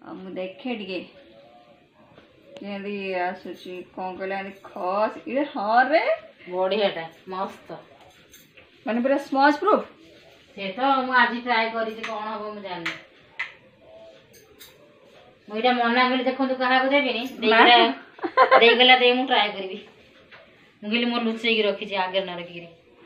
मु देखे टिके केंदी आसुची कोन कहला खस इरे हां रे बढ़ियाटा मस्त माने पूरा स्मॉच प्रूफ से तो मु आज ट्राई करी जे कोन हबो मु जानि मुइटा मना गेली देखो तू कहा को देबेनी देगला दे मु ट्राई करबी मु गेली मोर लुचै की रखी जे आगे न रखी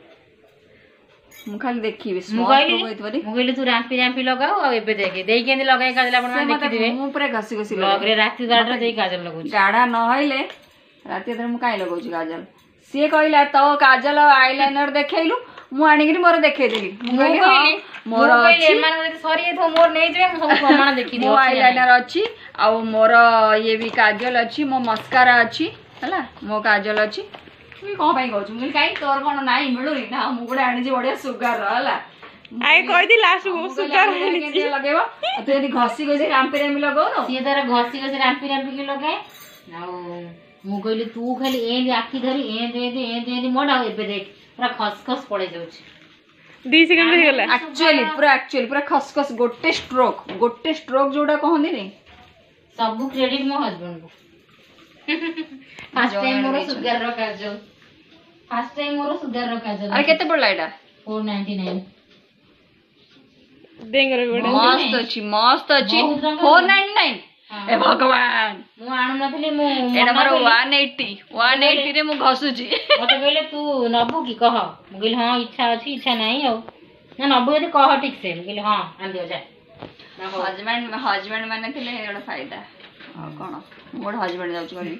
मु खाली देखिबे स्मॉच प्रूफ होइतबरी मु गेली तू रांपी रांपी लगाओ आ एबे देखे देई केंदी लगाई काजल आपण देखि दिबे मु पूरा घसी घसी लगरे राती गाडा देई काजल लगौ गाडा न हइले राती धर मु काई लगौ छी काजल से कहला तो काजल आईलाइनर देखैलु मु आनी के मोर देखै देली मु कहली मोर अछि मान सरी थो मोर नै जेबे सब प्रमाण देखि दियो मो आईलाइनर अछि आ मोर ये भी काजल अछि मो मस्कारा अछि हला मो काजल अछि तू को भाई कहू मु काई तोर कोन नाइ मिलुनी ना मु गुडा आनी जे बढ़िया सुगार हला आइ कहि दी लास्ट मु सुगार के लगेबो तू यदि घसी घसी रामपी रामी लगाउ न से तार घसी घसी रामपी रामपी के लगाए आ मु कहली तू खाली ए आखी धरी ए मोडा एबे देख पूरा खसखस पड़े जाउछ 2 सेकंड हो गेला एक्चुअली पूरा खसखस गोटे स्ट्रोक जोडा कहंदी रे सब क्रेडिट मो हस्बैंड को फर्स्ट टाइम मोर सुगर रो काजल फर्स्ट टाइम मोर सुगर रो काजल अरे केते पड़ला एटा 499 देंगर गोडा मस्त अछि 499 ए भगवान मु आनु नथली मु एटा मोर 180 रे मु घसुची मते कहले तू नबु की कह मु कहली हां इच्छा अछि इच्छा नाही आ ना नबु यदि कह ठीक से मु कहली हां आन दियो जा हस्बैंड माने थिले एटा फायदा आ कोन मोर हस्बैंड जाउछ गली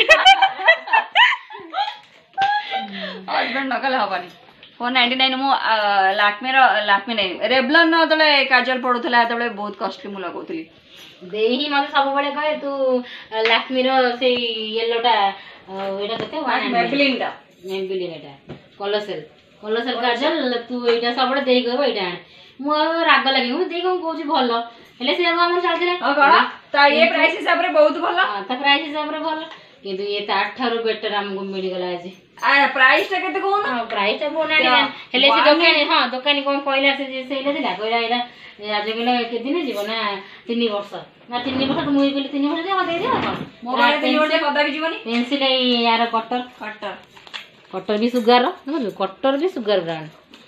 हस्बैंड नकल हबनी 499 मु लाक्मे नै रेवलन तले काजल पडुथला तले बहुत कॉस्टली मु लगौथली देही मते सब बळे कहे तू लाक्मी रो से येलोटा एटा कते मेबलिन एटा कोलोसेल काजल तू एटा सब बळे देई गयो एटा मु राग लागि मु देई को कहूची भलो हेले से हमर चालथिला कड़ा ता ये प्राइस हिसाब रे बहुत भलो हां ता प्राइस हिसाब रे भलो किंतु ये ता 8 बेटर हमको मिल गला आज आ प्राइस टा केते कोन हां प्राइस ता बोना हेले से दुकान हां दुकान कोन कहला से सेला दिला कहला एला आज गेला के दिन जीव ना 3 वर्ष ना 3 वर्ष मुई गेली 3 वर्ष दे दे दे मोबाइल 3 वर्ष कदा भी जीवनी पेंसिल यार कटर भी सुगर बुझल कटर भी सुगर ब्रांड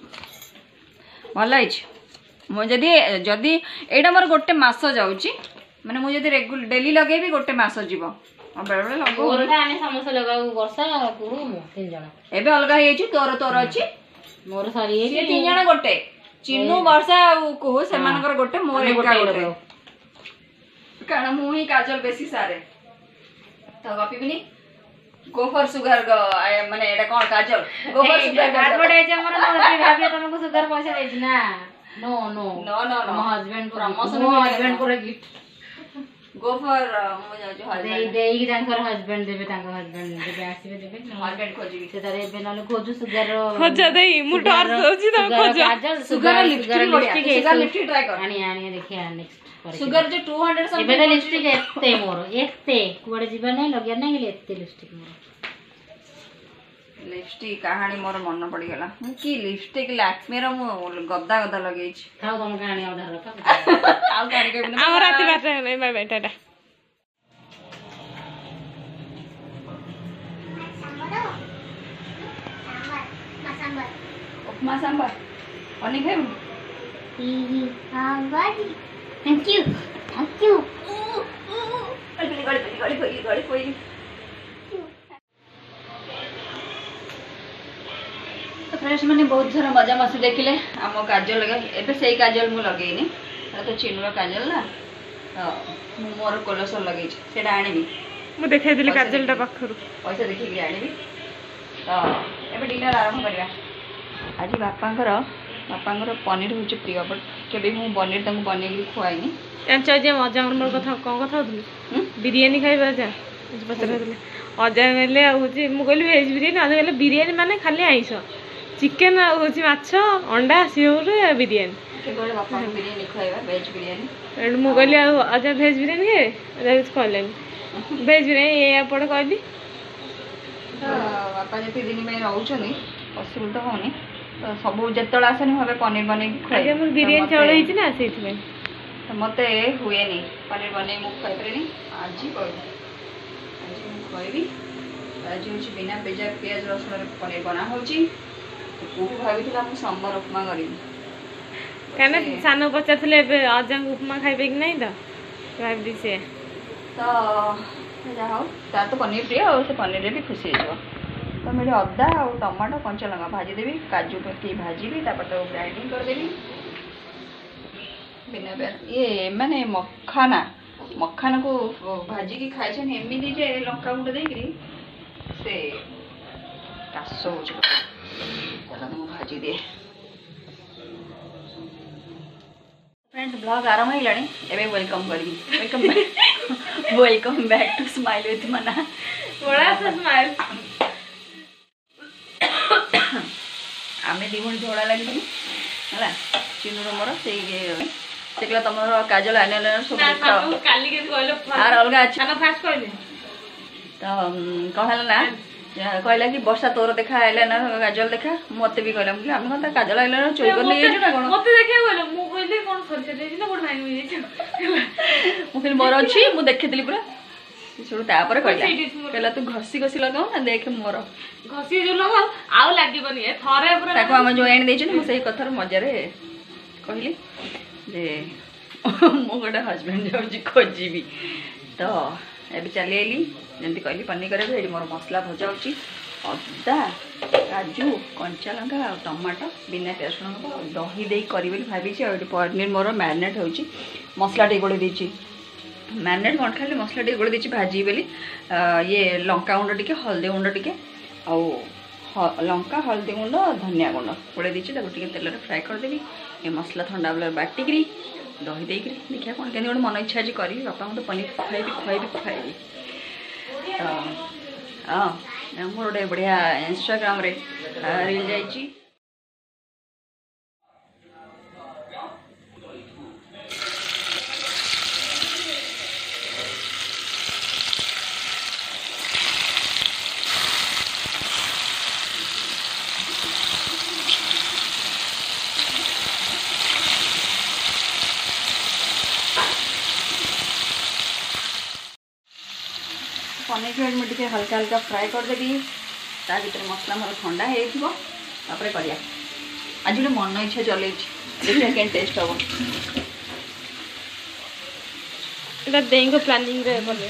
भल मु जदी एटा मोर गोटे मास जाउची माने मु जदी रेगुलर डेली लगेबी गोटे मास जीवो बेले बेले लगो ओरटा आने समोसा लगाउ वर्षा पुरु मु 3 जण एबे अलगा हे छि तोर अछि मोर सारी ये 3 जण गोटे चिन्नू वर्षा को से मानकर गोटे मोर एका गोटे कारण मु ही काजल बेसी सारे तो copy Binny go for sugar माने एटा कोन Kajal go for sugar advertise हमर भाभी तुमको शुगर पैसा दे ना नो हस्बैंड को हस्बैंड को गिफ्ट गो फॉर मु जाउ हस्बैंड देई तांकर हस्बैंड देबे तांकर हस्बैंड देबे आसीबे देबे हस्बैंड खोजिबी से तारे एबे नले खोजु शुगर खोजा देई मु टॉर्च होची तो खोजा शुगर लिपस्टिक ट्राई कर आनी देखिया नेक्स्ट शुगर जो 200 सब एबे लिपस्टिक एते मोर एते कुबड़े जीवन नहीं लगिया नहीं गेले एते लिपस्टिक मोर लिपस्टिक कहानी मोर मन पड़ी गला मु की लिपस्टिक लैक्मे रो मु गद्दा लगेई छी थाओ तुम कहानी ऑर्डर रखा आउ कहानी के बिना हम राती बात नहीं bye bye tata upma sambar अनि खाइबु थैंक यू गड़ी फ्रेंड्स मैंने बहुत थोड़ा मजा मस्ती देखिले आम काजल लगे एबे सही काजल मु लगेनी तो चिन्नुर काजल ना तो मोर कोलसर लगे सेटा आनिबी मु देखाई दिले काजल टा पाखरु पैसा देखि के आनिबी तो एबे डिनर आरंभ करिया आज बापांकर पनीर होची प्रिय बट केबे मु पनीर तंग बने के खुआइनी एंचा जे मजा मोर कथा कोन कथा होतली बिरयानी खाइबा जा पचरा दिले अजा नेले होची मु कहली वेज बिरयानी अजा कहले बिरयानी माने खाली आइस चिकन होची माछ अंडा सिउरे बिरयानी केबे बापा बिरयानी खाइबा वेज बिरयानी एंड मु कहली अजा वेज बिरयानी के अजा कुछ कहलेनी वेज बिरयानी ये पड़ कहली बापा जति दिन में रहउछनी पॉसिबल तो होनी तो सब जतळ आसनी भाबे पनीर बने खाइ अजा मोर बिरयानी चावल हिची ना सेति में मत हुए पनीर बन मुझे खाई आज कहबी आज हूँ बिना पियाज रसुण पनीर बना हो भाई समर उपमा करी कहीं सान पचारे अजा उपमा खाइबे कि नहीं तो भाभी सी तो जहाँ तार तो पनीर प्रिय और पनीर भी खुशी हो तो मुझे अदा और टमाटो कंचा लंका भाजीदेवी काजू पकी भाजी तो ग्राइंडिंग करदेवी बिना ये माने मखाना को भाजिकी खाई एमती जे लंका गुंड देकरी से काश हो भाजी दिए फ्रेंड्स ब्लॉग आरंभ हो गलानी वेलकम करी welcome back to smile with Mana बड़ा सा स्माइल आम दी भणी झगड़ा लगे है चिन्नू मोर से देखला तुम काजल आईलाइनर सब आर अलग अच्छे तो कहला ना कहला कि वर्षा तोर देखा आईलाइनर काजल देखा मत भी कहला कि आम कौन काजल आईलाइनर चोरी कर नहीं ना कौन मत देखा बोले मु कहले कोन सरिया देछि ना कोन भांग हो जाछि मु फिर मोर अछि मु देखितली पूरा छोड़ तापर कहला तू घसी घसी लगाओ ना देख मोर घसी जो लगाओ आउ लागिबनी ए थरे पूरा ताको हम जो एंड देछि मु सही कथार मजारे कहली जे मो गोटे हजबैंड जाऊँगी खोजी तो ये चली आईली जमी कहली पनीर करें ये मोर मसला भजा हो अदा काजू कंचा लंका और टमाटो बिना पेस्ट दही दे करी भावी पनीर मोर मैरिनेट हो मसला टे गोड़े देची मैरिनेट कौन खाली मसला टे गोड़े देची भाजी बोली ये लंका गुंड टे हल्दी गुंड टे लंका हल्दी गुंड धनिया गुंड गोड़े देची तेल फ्राए करदेवी ये मसला ठंडा बेला बाटिकी दही देकर देखिए कौन के गोटे मन इच्छा आज करी बापा तो पनीर खुआबी तो हाँ मोर गोटे बढ़िया इंस्टाग्राम रे रील जाइए पनीर को मुझे हल्का हल्का फ्राए करदेवी ता भर मसला मोर ठंडा होपर कर आज गोटे मन इच्छा चल देखिए क्या टेस्ट हम देई को प्लानिंग रे बोले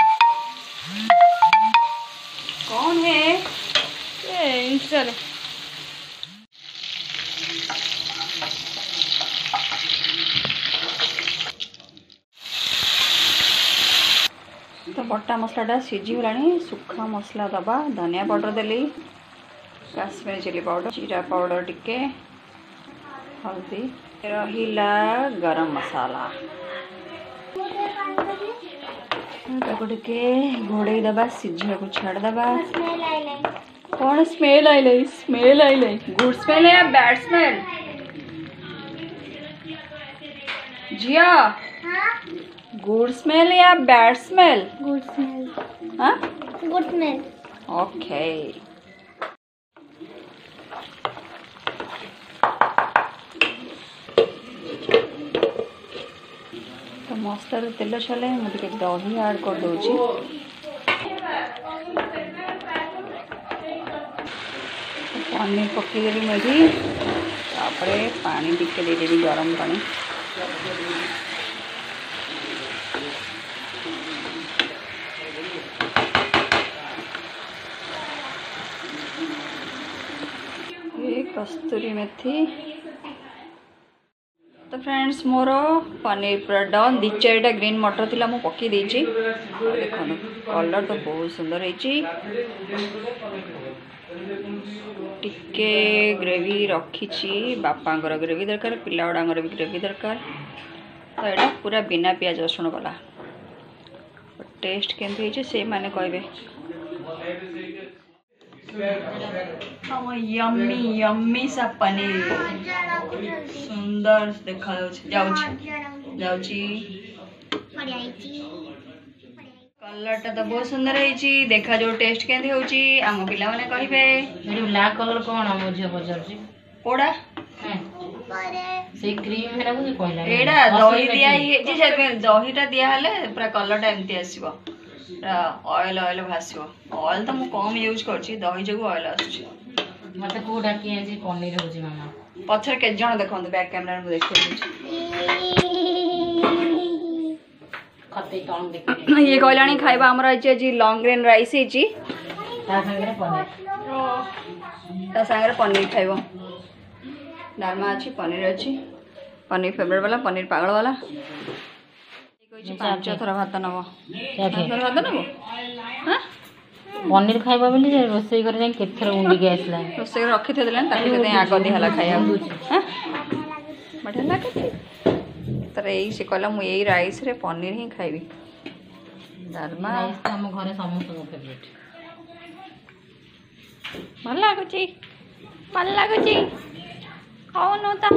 कौन है ए इंस्टा रे तो बटा मसलाटा सीझीगला सुखा मसला दबा धनिया पाउडर देली काश्मीरी चिली पाउडर जीरा पाउडर टिके हल्दी रहिला गरम मसाला टिके घोड़े दबा सीझा को छाड़ दबा कौन स्मेल आइले गुड स्मेल है या बैड स्मेल जिया गुड स्मेल या बैड स्मेल गुड स्मेल हाँ गुड स्मेल ओके तो मसला तेल छले मुझे दही ऐड कर दूची पनीर पकईदेवी मुझे पानी टिके देदेवी गरम पानी कस्तूरी मेथी तो फ्रेंड्स मोर पनीर पूरा डन दी चारिटा ग्रीन मटर थी मुझे पकई देची देखो कलर तो बहुत सुंदर है टिके ग्रेवी रखी बापांगर ग्रेवी दरकार पिला गुड़ांगर भी ग्रेवी दरकार तो यहाँ पूरा बिना पियाज रसुण वाला टेस्ट केमती से माने कहबे यम्मी यम्मी सा पनीर सुंदर देखा जाउची कलरटा तो बहुत सुंदर है देखा जो टेस्ट केमती होची आम पिला माने कहबे ब्लैक कलर कौन हम झियो पचार पोड़ा से क्रीम हेरा को कहला एडा दही दिया जे से दहीटा दिया हले पूरा कलरटा एमती आसीबो पूरा ऑयल ऑयल भासीबो ऑयल तो मु कम यूज करछि दही जगु ऑयल आछी मते कोडा के जे पनीर होजी मामा पछर के जण देखंतु बैक कैमरा में देखै खते टन देखे ये कहलानी खाइबा हमरा जी लॉन्ग ग्रेन राइस हेची ता संगे पनीर ता संगे पनीर खाइबो डालमा अच्छी पनीर अच्छी पनीर फेवरेट वाला पनीर पागल वाला पांच थर भात नब भात नब पनीर खाइबा बोली रोसई करे जाई केथर उंडी के आसला रोसई रखि थे देलन ताकि केते आग दि हला खाया हां बढ़िया लागे तर एई से कहला मु एई राइस रे पनीर ही खाइबी डालमा हम घरे समस्त को फेवरेट भल लागुची कौन होता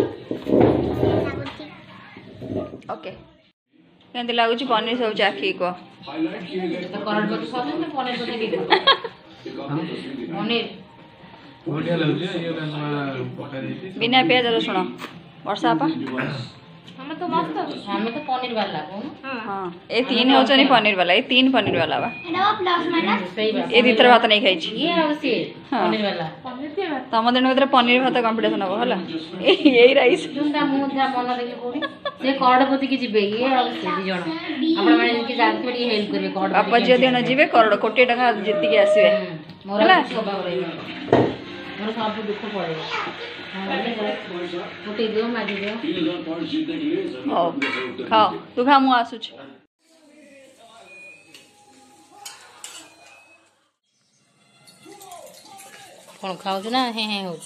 ओके केंति लागुची पनीर सब चाखी को तो करड बत सब में पनीर बत दी पनीर बढ़िया लगले ये पका देती बिना प्याज रसुण वर्षा आपा हमें तो मस्त हमें तो पनीर वाला कोन हां ए तीन होचनी पनीर वाला ए तीन पनीर वाला बा एडा प्लस माइनस सही बात ए भीतर भात नहीं खाई छी ये अवश्य पनीर वाला तम दिन भीतर पनीर भात कंपटीशन हो हला एई राइस तुंदा मुंडा मन देखि कोडी से करडपति की जिबे ये अवश्य दी जण आपण माने की जानते बड़ी हेल्प करबे करडपति बापा जे दिन जीवे करोड़ कोटी टका जित्ती के आसीबे मोर स्वभाव रे मोर सब दुख पड़े मोटे दियो माजी दियो हो खाओ तू खा मु आसुच कोन खाउ ना हे हे हो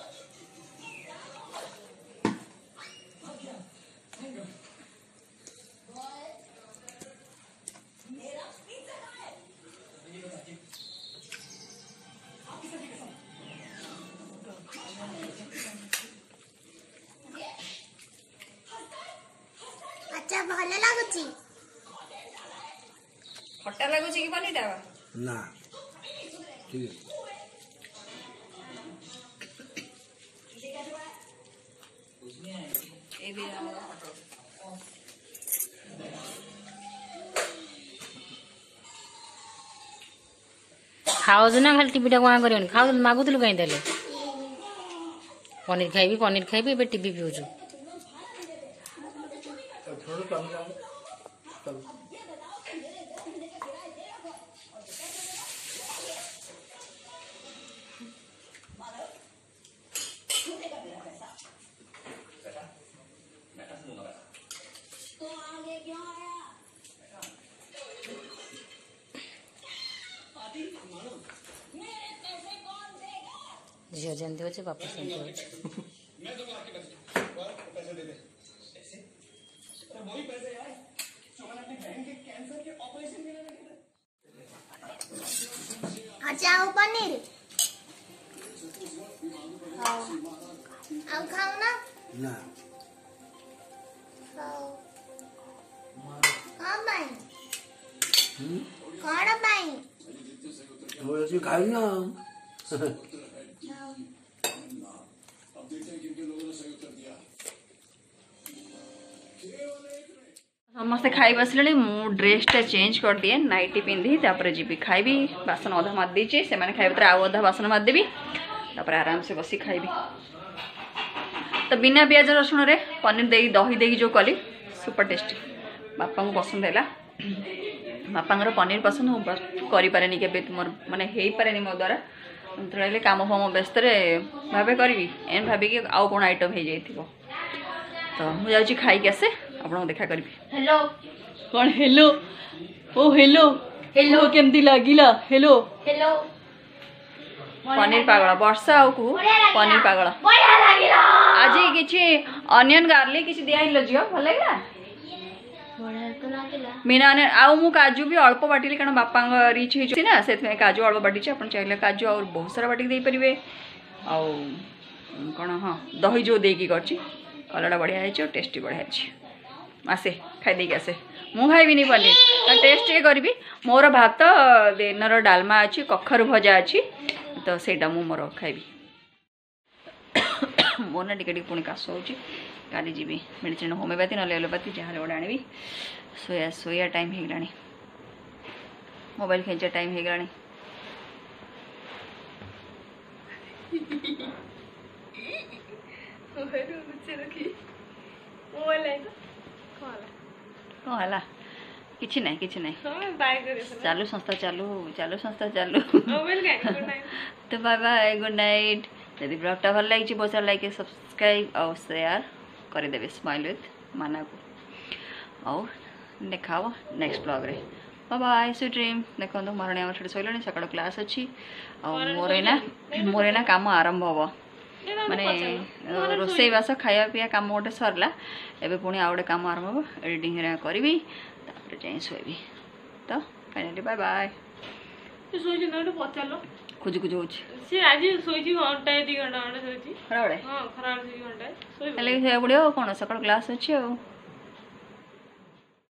अच्छा भल लागुची खट्टा लागुची कि पनीर ता ना ठीक है ए भी खाओ ना खाली टीवीटा कहाँ कर खाऊ मागुलु कहीं देले पनीर खाइबी एबे टीवी पिउछु झियो जानते हो बापा जानते हो अच्छा आओ पनीर आओ खाओ ना ना खाओ कौन भाई कौन भाई वो जो खाई ना समस्ते खाई बसले मु ड्रेसटा चेंज कर दिए नाइटी पिंधि तापर जीवी खाइबी बासन अधा मत दीचे से माने खाइबे आउ अधा बासन मत देबी तापर आराम से बसी खाइबी तो बिना प्याज रसुण रे पनीर दे दही दे जो कली सुपर टेस्टी बापा को पसंद है बापा पनीर पसंद हूँ करें के मोर माने हो पारे मो द्वारा तो कम फाम व्यस्त भावे करी एन भाविकी आउ कौन आइटम हो जाइए तो मुझे खाई आसे आपको देखा करी हेलो कौन हेलो ओ हेलो हेलो केमती लागिला हेलो हेलो पनीर पागल वर्षा को पनीर पागल आज किसी अनियन गार्लिक किसी दिया झील भल लगे मीना आउ मु काजू भी अल्प बाटिली कारण बापा रिच ना से काजू अल्प बाटी आप चाहिए काजू और बहुत सारा बाटिक दे पारे आउ कौन हाँ दही जो देकी कर कलरटा बढ़िया है टेस्टी बढ़िया है आसे खाई आसे मु खाइबी पनीर टेस्ट ये करी मोर भात दिनर डालमा अच्छी कखरू भजा अच्छी तो सेटा मु मोर खाइबी मोर ना टिके पुणी काश हो काली जीवी मेडिसिन होमियोपैथी ना एलोपैथी जहाँ गोटे आनी सोया टाइम हो गलानी मोबाइल खेचा टाइम हो गलानी कौन है किसी ना चालू संस्था चालू तो बाय बाय गुड नाइट यदि ब्लॉगटा भल लगी बहुत सारा लाइक सब्सक्राइब और शेयर करदेवे स्माइल विथ माना को और देखा नेक्स्ट ब्लॉग रे बाय बाय स्वीट ड्रीम देखो मारणी आम छुट्टी शोला सकाल क्लास अच्छी और मोर एना काम आरंभ हम माने रोसई बास खाया पिया काम गोटे सरला एबे पुणी आउ गोटे काम आरंभ हम एडिटिंग करी तापर जाई सोइबी तो फाइनली बाय बाय खुज खुज होछ से आज सोईची घंटा 2 घंटा सोईची खराबे हां खराब 2 घंटा सोई पड़ियो कौन सकाल क्लास अच्छी